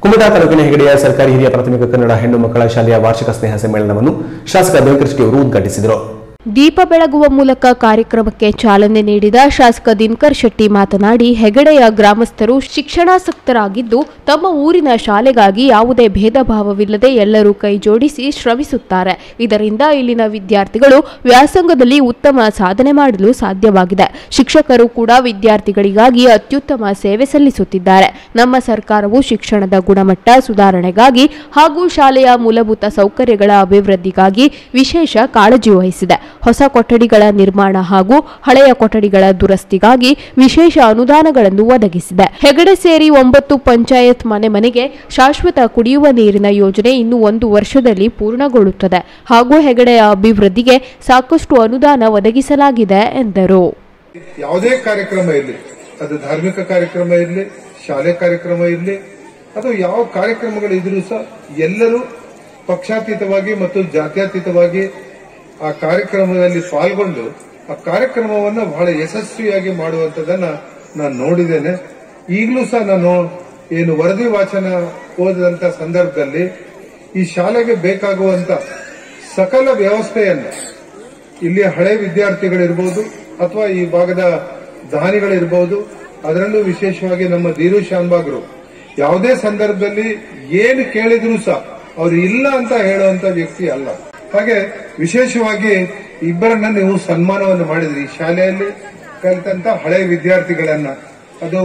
ಕುಮಟಾ ತಾಲೂಕಿನ ಹೆಗಡೆಯ ಸರ್ಕಾರಿ ಹಿರಿಯ ಪ್ರಾಥಮಿಕ ಕನ್ನಡ ಹೆಣ್ಣು ಮಕ್ಕಳ ಶಾಲೆಯ ವಾರ್ಷಿಕ ಸ್ನೇಹ ಸಮ್ಮೇಳನವನ್ನು ಶಾಸಕ ದಿನಕರ್ ಶೆಟ್ಟಿ ಅವರು ಉದ್ಘಾಟಿಸಿದರು. ದೀಪ ಬೆಳಗುವ ಮೂಲಕ ಕಾರ್ಯಕ್ರಮಕ್ಕೆ ಚಾಲನೆ ನೀಡಿದ ಶಾಸಕ ದಿನಕರ್ ಶೆಟ್ಟಿ ಮಾತನಾಡಿ, ಹೆಗಡೆಯ ಗ್ರಾಮಸ್ಥರು ಶಿಕ್ಷಣಾಸಕ್ತರಾಗಿದ್ದು ತಮ್ಮ ಊರಿನ ಶಾಲೆಗಾಗಿ ಯಾವುದೇ ಭೇದ ಭಾವವಿಲ್ಲದೆ ಎಲ್ಲರೂ ಕೈಜೋಡಿಸಿ ಶ್ರಮಿಸುತ್ತಾರೆ. ಇದರಿಂದ ಇಲ್ಲಿನ ವಿದ್ಯಾರ್ಥಿಗಳು ವ್ಯಾಸಂಗದಲ್ಲಿ ಉತ್ತಮ ಸಾಧನೆ ಮಾಡಲು ಸಾಧ್ಯವಾಗಿದೆ. ಶಿಕ್ಷಕರು ಕೂಡ ವಿದ್ಯಾರ್ಥಿಗಳಿಗಾಗಿ ಅತ್ಯುತ್ತಮ ಸೇವೆ ಸಲ್ಲಿಸುತ್ತಿದ್ದಾರೆ. ನಮ್ಮ ಸರ್ಕಾರವು ಶಿಕ್ಷಣದ ಗುಣಮಟ್ಟ ಸುಧಾರಣೆಗಾಗಿ ಹಾಗೂ ಶಾಲೆಯ ಮೂಲಭೂತ ಸೌಕರ್ಯಗಳ ಅಭಿವೃದ್ಧಿಗಾಗಿ ವಿಶೇಷ ಕಾಳಜಿ ವಹಿಸಿದೆ. ಹೊಸ ಕೊಠಡಿಗಳ ನಿರ್ಮಾಣ ಹಾಗೂ ಹಳೆಯ ಕೊಠಡಿಗಳ ದುರಸ್ತಿಗಾಗಿ ವಿಶೇಷ ಅನುದಾನಗಳನ್ನು ಒದಗಿಸಿದೆ. ಹೆಗಡೆ ಸೇರಿ 9 ಪಂಚಾಯತ್ ಮನೆಗೆ ಶಾಶ್ವತ ಕುಡಿಯುವ ನೀರಿನ ಯೋಜನೆ ಇನ್ನು 1 ವರ್ಷದಲ್ಲಿ ಪೂರ್ಣಗೊಳ್ಳುತ್ತದೆ ಹಾಗೂ ಹೆಗಡೆಯ ಅಭಿವೃದ್ಧಿಗೆ ಸಾಕಷ್ಟು ಅನುದಾನ ಒದಗಿಸಲಾಗಿದೆ ಎಂದರು. ಯಾವುದೇ ಕಾರ್ಯಕ್ರಮ ಇರಲಿ, ಅದು ಧಾರ್ಮಿಕ ಕಾರ್ಯಕ್ರಮ ಇರಲಿ, ಶಾಲೆ ಕಾರ್ಯಕ್ರಮ ಇರಲಿ, ಅಥವಾ ಯಾವ ಕಾರ್ಯಕ್ರಮಗಳು ಇದ್ರೂ ಸಹ ಎಲ್ಲರೂ ಪಕ್ಷಾತೀತವಾಗಿ ಮತ್ತು ಜಾತ್ಯತೀತವಾಗಿ ಆ ಕಾರ್ಯಕ್ರಮದಲ್ಲಿ ಪಾಲ್ಗೊಂಡು ಆ ಕಾರ್ಯಕ್ರಮವನ್ನು ಬಹಳ ಯಶಸ್ವಿಯಾಗಿ ಮಾಡುವಂತದನ್ನ ನಾನು ನೋಡಿದ್ದೇನೆ. ಈಗಲೂ ಸಹ ನಾನು ಏನು ವರದಿ ವಾಚನ ಓದಿದಂತ ಸಂದರ್ಭದಲ್ಲಿ ಈ ಶಾಲೆಗೆ ಬೇಕಾಗುವಂತ ಸಕಲ ವ್ಯವಸ್ಥೆಯನ್ನ ಇಲ್ಲಿ ಹಳೆ ವಿದ್ಯಾರ್ಥಿಗಳಿರ್ಬೋದು ಅಥವಾ ಈ ಭಾಗದ ದಾನಿಗಳಿರ್ಬೋದು, ಅದರಲ್ಲೂ ವಿಶೇಷವಾಗಿ ನಮ್ಮ ಧೀರು ಶಾನ್ಭಾಗ್ರು ಯಾವುದೇ ಸಂದರ್ಭದಲ್ಲಿ ಏನು ಕೇಳಿದ್ರು ಸಹ ಅವರು ಇಲ್ಲ ಅಂತ ಹೇಳುವಂತ ವ್ಯಕ್ತಿ ಅಲ್ಲ. ಹಾಗೆ ವಿಶೇಷವಾಗಿ ಇಬ್ಬರನ್ನ ನೀವು ಸನ್ಮಾನವನ್ನು ಮಾಡಿದ್ರಿ. ಈ ಶಾಲೆಯಲ್ಲಿ ಕಲಿತಂತ ಹಳೆ ವಿದ್ಯಾರ್ಥಿಗಳನ್ನ, ಅದು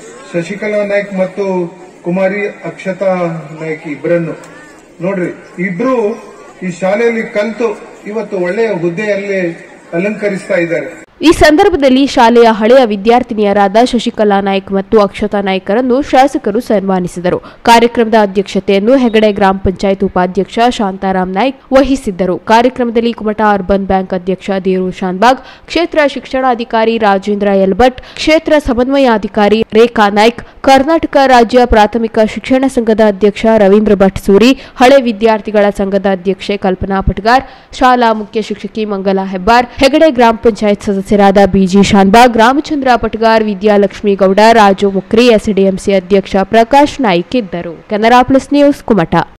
ಶಶಿಕಲಾ ನಾಯ್ಕ್ ಮತ್ತು ಕುಮಾರಿ ಅಕ್ಷತಾ ನಾಯ್ಕ್ ಇಬ್ಬರನ್ನು ನೋಡ್ರಿ. ಇಬ್ರು ಈ ಶಾಲೆಯಲ್ಲಿ ಕಲಿತು ಇವತ್ತು ಒಳ್ಳೆಯ ಹುದ್ದೆಯಲ್ಲಿ ಅಲಂಕರಿಸ್ತಾ ಇದ್ದಾರೆ. ಈ ಸಂದರ್ಭದಲ್ಲಿ ಶಾಲೆಯ ಹಳೆಯ ವಿದ್ಯಾರ್ಥಿನಿಯರಾದ ಶಶಿಕಲಾ ನಾಯ್ಕ್ ಮತ್ತು ಅಕ್ಷತಾ ನಾಯ್ಕರನ್ನು ಶಾಸಕರು ಸನ್ಮಾನಿಸಿದರು. ಕಾರ್ಯಕ್ರಮದ ಅಧ್ಯಕ್ಷತೆಯನ್ನು ಹೆಗಡೆ ಗ್ರಾಮ ಪಂಚಾಯತ್ ಉಪಾಧ್ಯಕ್ಷ ಶಾಂತಾರಾಮ್ ನಾಯ್ಕ್ ವಹಿಸಿದ್ದರು. ಕಾರ್ಯಕ್ರಮದಲ್ಲಿ ಕುಮಟಾ ಅರ್ಬನ್ ಬ್ಯಾಂಕ್ ಅಧ್ಯಕ್ಷ ಧೀರು ಶಾನ್ಭಾಗ್, ಕ್ಷೇತ್ರ ಶಿಕ್ಷಣಾಧಿಕಾರಿ ರಾಜೇಂದ್ರ ಯಲ್ಭಟ್, ಕ್ಷೇತ್ರ ಸಮನ್ವಯಾಧಿಕಾರಿ ರೇಖಾ ನಾಯ್ಕ್, ಕರ್ನಾಟಕ ರಾಜ್ಯ ಪ್ರಾಥಮಿಕ ಶಿಕ್ಷಣ ಸಂಘದ ಅಧ್ಯಕ್ಷ ರವೀಂದ್ರ ಭಟ್ ಸೂರಿ, ಹಳೆ ವಿದ್ಯಾರ್ಥಿಗಳ ಸಂಘದ ಅಧ್ಯಕ್ಷೆ ಕಲ್ಪನಾ ಪಟ್ಗಾರ್, ಶಾಲಾ ಮುಖ್ಯ ಶಿಕ್ಷಕಿ ಮಂಗಲಾ ಹೆಬ್ಬಾರ್, ಹೆಗಡೆ ಗ್ರಾಮ ಪಂಚಾಯತ್ ಸದಸ್ಯರಾದ ಬಿಜಿ ಶಾನ್ಭಾಗ್, ರಾಮಚಂದ್ರ ಪಟ್ಗಾರ್, ವಿದ್ಯಾಲಕ್ಷ್ಮಿ ಗೌಡ, ರಾಜು ಮುಕ್ರಿ, ಎಸ್ಡಿಎಂಸಿ ಅಧ್ಯಕ್ಷ ಪ್ರಕಾಶ್ ನಾಯ್ಕ್ ಇದ್ದರು. Canara plus news, Kumta.